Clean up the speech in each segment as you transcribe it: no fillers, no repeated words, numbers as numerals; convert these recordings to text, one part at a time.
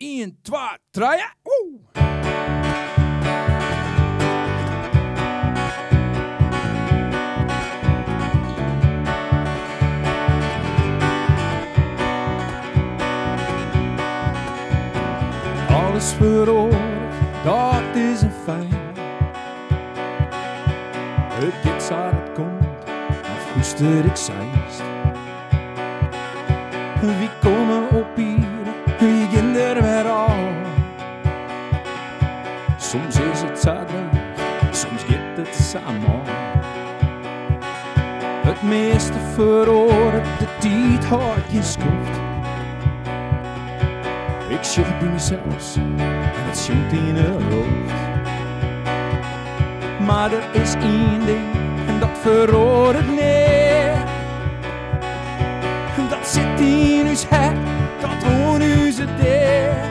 1, 2, 3. Woe! Alles verloren, dat is een feit. Het gaat waar het komt, of hoester ik zijst. Wie komen op hier, wie gaan er weer al. Soms is het zadel, soms gaat het samen. Het meeste verloren, de tijd houdt je schuld. Ik schucht bij mezelf en het schuimt in het hoofd. Maar er is één ding en dat verhoort het niet. Dat zit in uw hart, dat hoort u ze deed.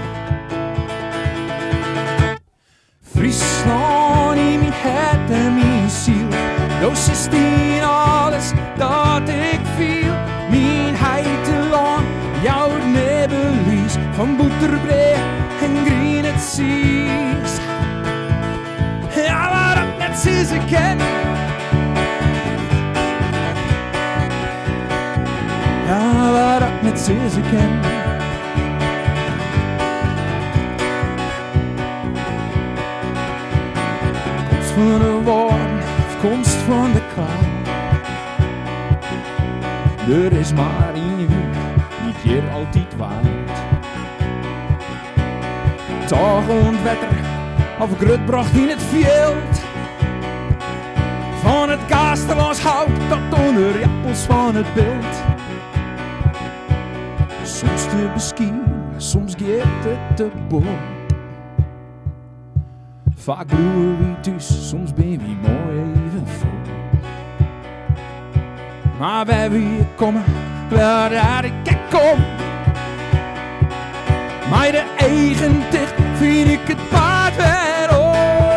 Friesland in mijn hart en mijn ziel. Doos is in alles dat ik viel. Mijn heite lang, jouw nebelies. Van boeterbreed en green het zies. Ja, waar ik net ze ken. Ja, waar ik net ze ken. Komst van de woorden, of komst van de kwaal. Er is maar één uur, niet hier altijd waard. Dag en wetter, of grut bracht in het veld. Van het kasteloos hout tot onder jappels van het beeld. Soms te beschien, soms gaat het te bol. Vaak bloeien we thuis, soms ben we mooi even vol. Maar wij weer komen, waar daar ik kom. Maar de eigen dicht vind ik het paard weer op.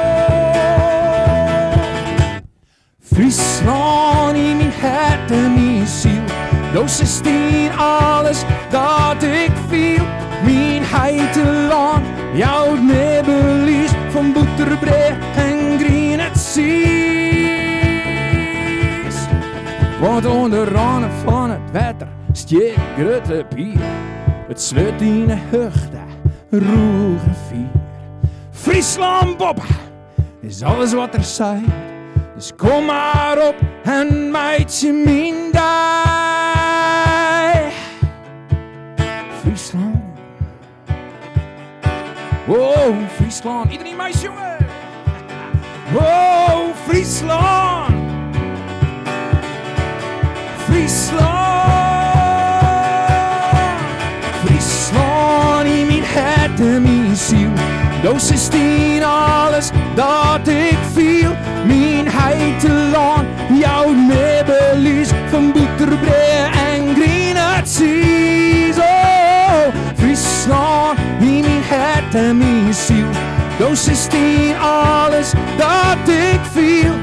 Friesland in mijn hart en mijn ziel. Doos is in alles dat ik viel. Mijn heite land, jouw nebelies. Van boeterbreed en green het zies. Want onder randen van het water steekt grote bier. Het sluit in een heugde, roege vier. Friesland Bob is alles wat er zijn. Dus kom maar op en meid je mindij. Friesland. Wow, Friesland. Iedereen meis jongen. Wow, Friesland. Friesland. Friesland in mijn hart en mijn ziel. Doos is in alles dat ik viel. Mijn heite land, jouw nebelies. Van boeterbreed en green het zies. Oh, Friesland in mijn hart en mijn ziel. Doos is in alles dat ik viel.